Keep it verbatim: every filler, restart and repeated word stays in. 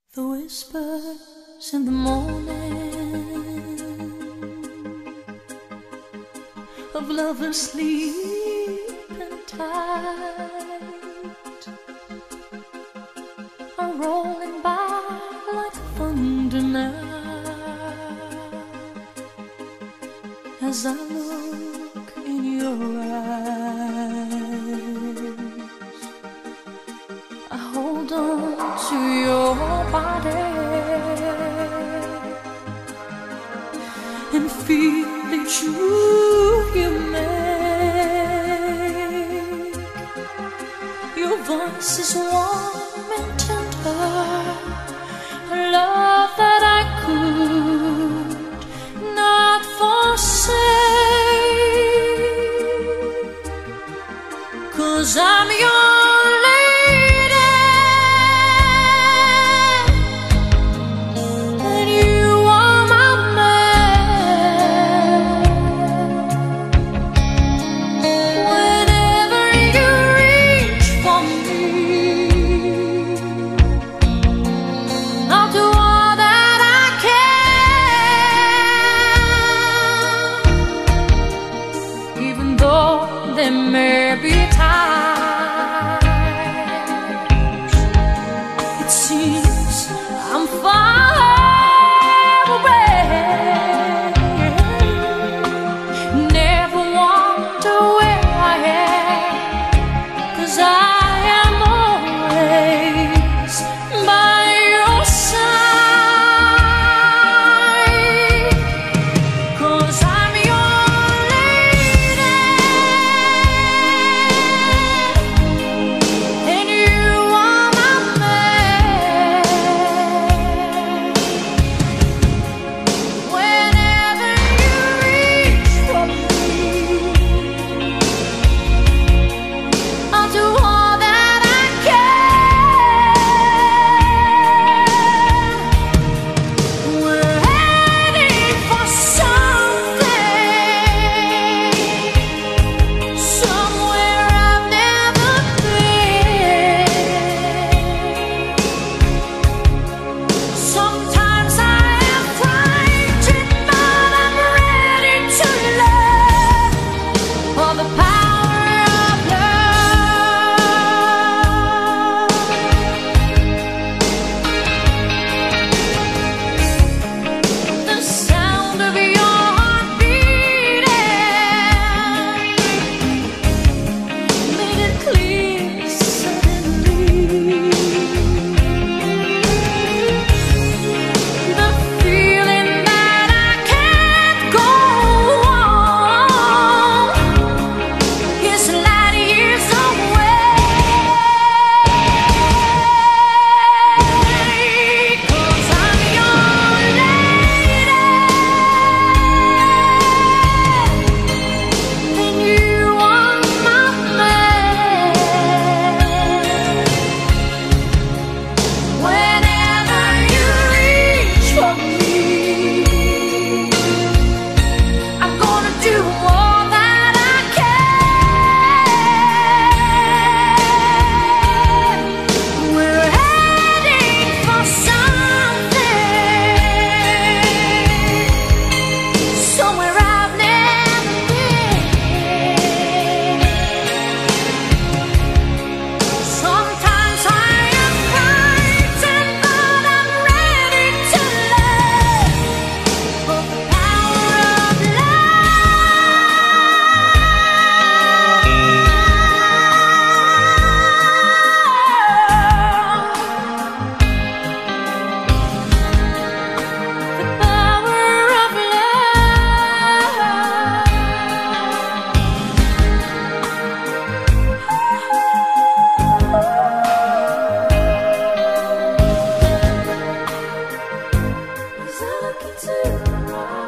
The whispers in the morning of lovers sleeping tight are rolling by like thunder now as I look in your eyes. I hold on to your body and feel each move you make. Your voice is warm and tender, a love that I could not forsake, 'cause I'm your there may be times it seems I'm far away. Never wonder where I am, 'cause I am always by your side, 'cause I'm your to